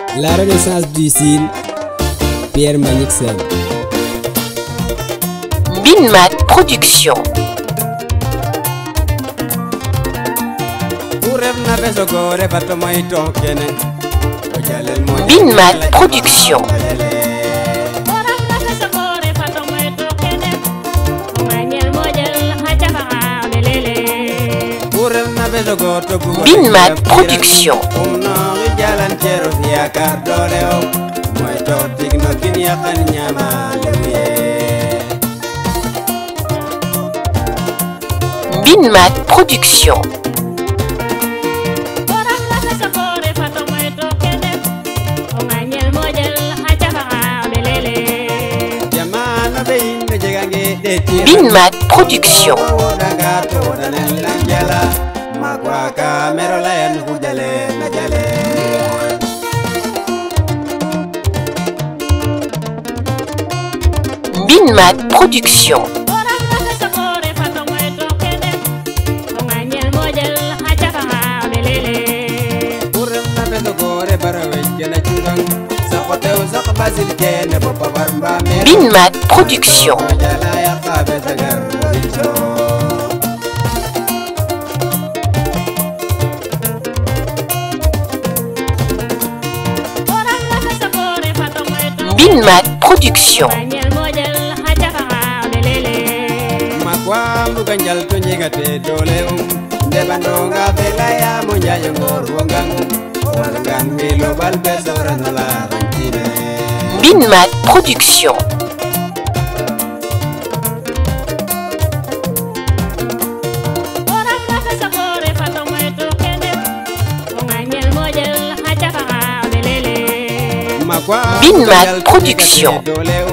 La renaissance du Sine, Pierre Mbagnick Sène. Binmat Production. Binmat Production. Binmat Production. Binmat Production. Binmat Production. Binmat Production. Binmat Production. Binmat Production. Binmat Production. Binmat Production.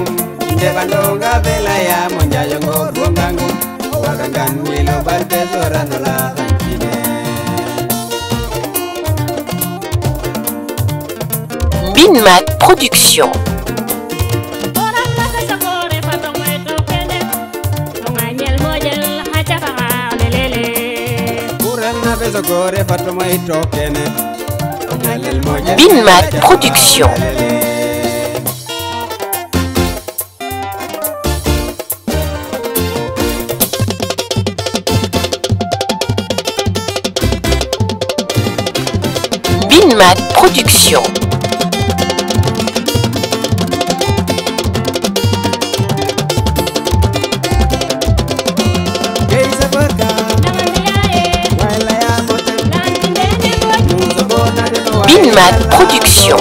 Binmat Production. Binmat Production. Binmat Production. Binmat Production.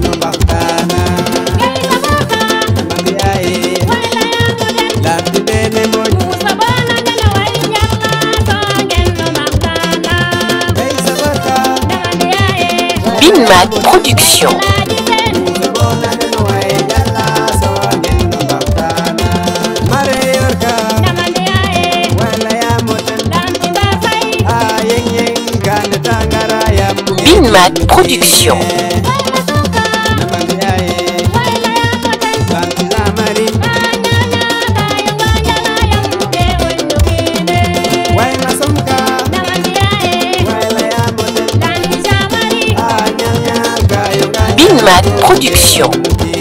Binmat Production. Binmat Production. Binmat Production.